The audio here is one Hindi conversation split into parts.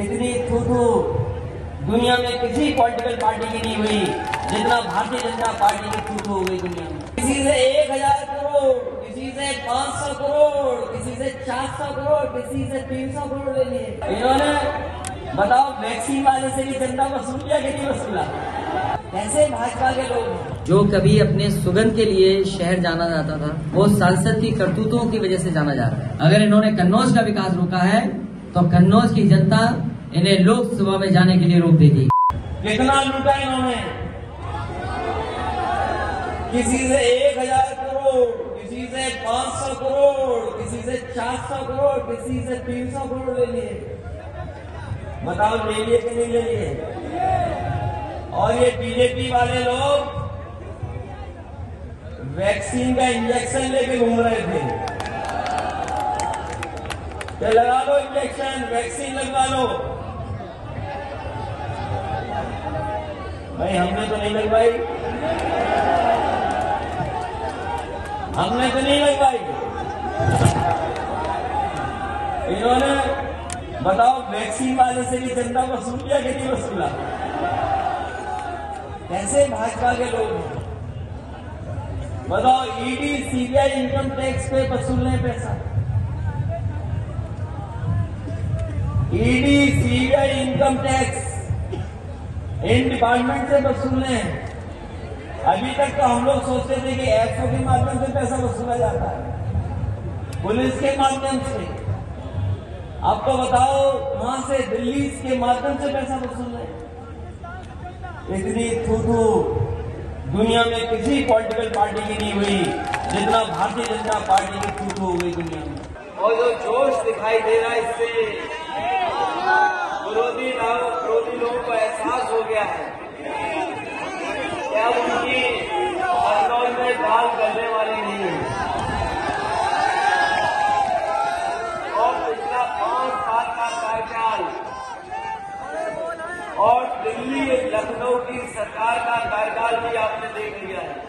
इतनी थू दुनिया में किसी पॉलिटिकल पार्टी की नहीं हुई जितना भारतीय जनता पार्टी की थू हो गई दुनिया में। किसी से 1000 करोड़, किसी से 500 करोड़, किसी से 400 करोड़, किसी से 300 करोड़ ले लिए। इन्होंने बताओ वैक्सीन वाले से भी चंदा वसूल किया कि नहीं वसूला? कैसे भाजपा के लोग जो कभी अपने सुगंध के लिए शहर जाना जाता था वो सांसद की करतूतों की वजह से जाना जा रहा है। अगर इन्होंने कन्नौज का विकास रोका है तो कन्नौज की जनता इन्हें लोकसभा में जाने के लिए रोक देगी। कितना लूटा इन्होंने? किसी से 1000 करोड़, किसी से 500 करोड़, किसी से 400 करोड़, किसी से 300 करोड़ ले लिए। बताओ ले लिए कि नहीं ले लिए? और ये बीजेपी वाले लोग वैक्सीन का इंजेक्शन लेके घूम रहे थे। तो लगा लो इंजेक्शन, वैक्सीन लगवा लो। भाई हमने तो नहीं लगवाई, हमने तो नहीं लगवाई। इन्होंने बताओ वैक्सीन वाले से भी चंदा वसूल किया कि नहीं वसूला? कैसे भाजपा के लोग हैं? बताओ ईडी सीबीआई इनकम टैक्स पे वसूल रहे पैसा। ईडी सीबीआई इनकम टैक्स इन डिपार्टमेंट से वसूल रहे हैं। अभी तक तो हम लोग सोचते थे कि एफओ के माध्यम से पैसा वसूला जाता है, पुलिस के माध्यम से। अब तो बताओ वहां से दिल्ली के माध्यम से पैसा वसूल रहे। इतनी थू दुनिया में किसी पॉलिटिकल पार्टी की नहीं हुई जितना भारतीय जनता पार्टी की थू हो गई दुनिया में। और जो जोश दिखाई दे रहा है इससे विरोधी लोगों को एहसास हो गया है कि अब उनकी कन्नौज में दाल गलने वाली नहीं है। और पिछला 5 साल का कार्यकाल और दिल्ली लखनऊ की सरकार का कार्यकाल भी आपने देख लिया है।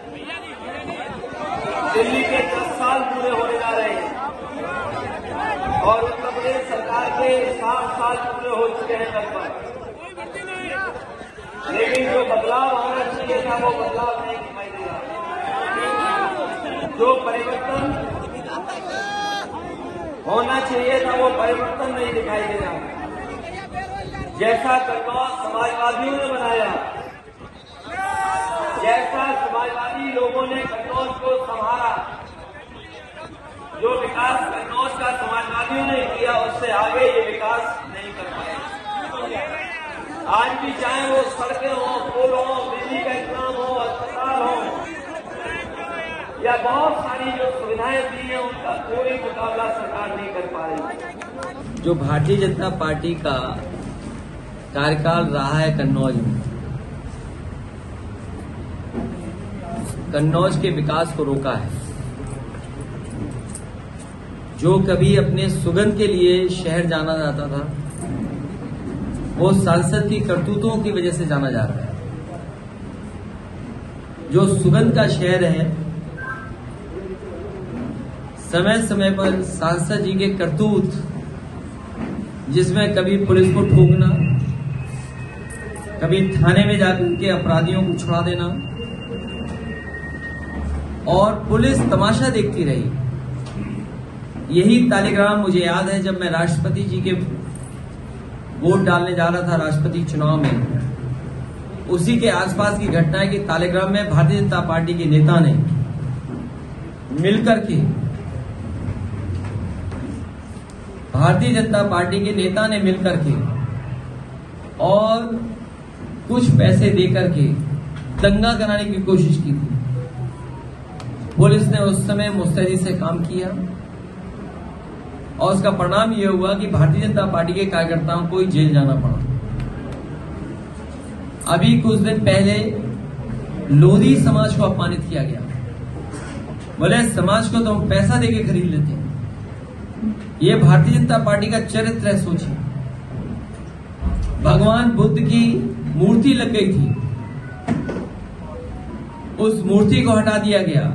दिल्ली के 10 साल पूरे होने जा रहे हैं और उत्तर प्रदेश सरकार के 7 साल पूरे हो चुके हैं लगभग। लेकिन जो बदलाव आना चाहिए था वो बदलाव नहीं दिखाई दे रहा। जो परिवर्तन होना चाहिए था वो परिवर्तन नहीं दिखाई दे रहा। जैसा कन्नौज समाजवादियों ने बनाया, जैसा समाजवादी लोगों ने कन्नौज को संभाला, जो विकास कन्नौज का समाजवादियों ने किया उससे आगे ये विकास नहीं कर पाए। आज भी चाहे वो सड़कें हों, पुल हों, बिजली का इंतजाम हो, अस्पताल हो या बहुत सारी जो सुविधाएं दी हैं उनका कोई मुकाबला सरकार नहीं कर पा रही। जो भारतीय जनता पार्टी का कार्यकाल रहा है कन्नौज में, कन्नौज के विकास को रोका है। जो कभी अपने सुगंध के लिए शहर जाना जाता था वो सांसद की करतूतों की वजह से जाना जा रहा है। जो सुगंध का शहर है, समय समय पर सांसद जी के करतूत, जिसमें कभी पुलिस को ठोकना, कभी थाने में जाकर के अपराधियों को छुड़ा देना और पुलिस तमाशा देखती रही। यही तालिग्राम मुझे याद है जब मैं राष्ट्रपति जी के वोट डालने जा रहा था राष्ट्रपति चुनाव में। उसी के आसपास की घटना है कि तालिग्राम में भारतीय जनता पार्टी के नेता ने मिलकर के और कुछ पैसे देकर के दंगा कराने की कोशिश की थी। पुलिस ने उस समय मुस्तैदी से काम किया और उसका परिणाम यह हुआ कि भारतीय जनता पार्टी के कार्यकर्ताओं को जेल जाना पड़ा। अभी कुछ दिन पहले लोधी समाज को अपमानित किया गया। बोले समाज को तो हम पैसा देके खरीद लेते हैं। ये भारतीय जनता पार्टी का चरित्र है। सोचिए, भगवान बुद्ध की मूर्ति लग गई थी, उस मूर्ति को हटा दिया गया।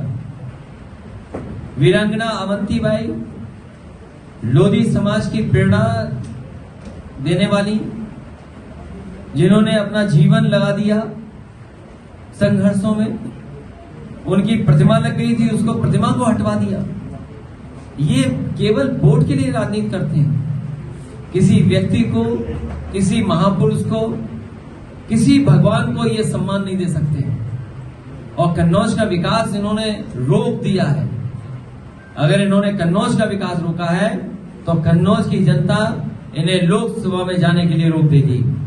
वीरांगना अवंतीबाई लोधी समाज की प्रेरणा देने वाली, जिन्होंने अपना जीवन लगा दिया संघर्षों में, उनकी प्रतिमा लग गई थी, उसको प्रतिमा को हटवा दिया। ये केवल वोट के लिए राजनीति करते हैं। किसी व्यक्ति को, किसी महापुरुष को, किसी भगवान को ये सम्मान नहीं दे सकते। और कन्नौज का विकास इन्होंने रोक दिया है। अगर इन्होंने कन्नौज का विकास रोका है तो कन्नौज की जनता इन्हें लोकसभा में जाने के लिए रोक देगी।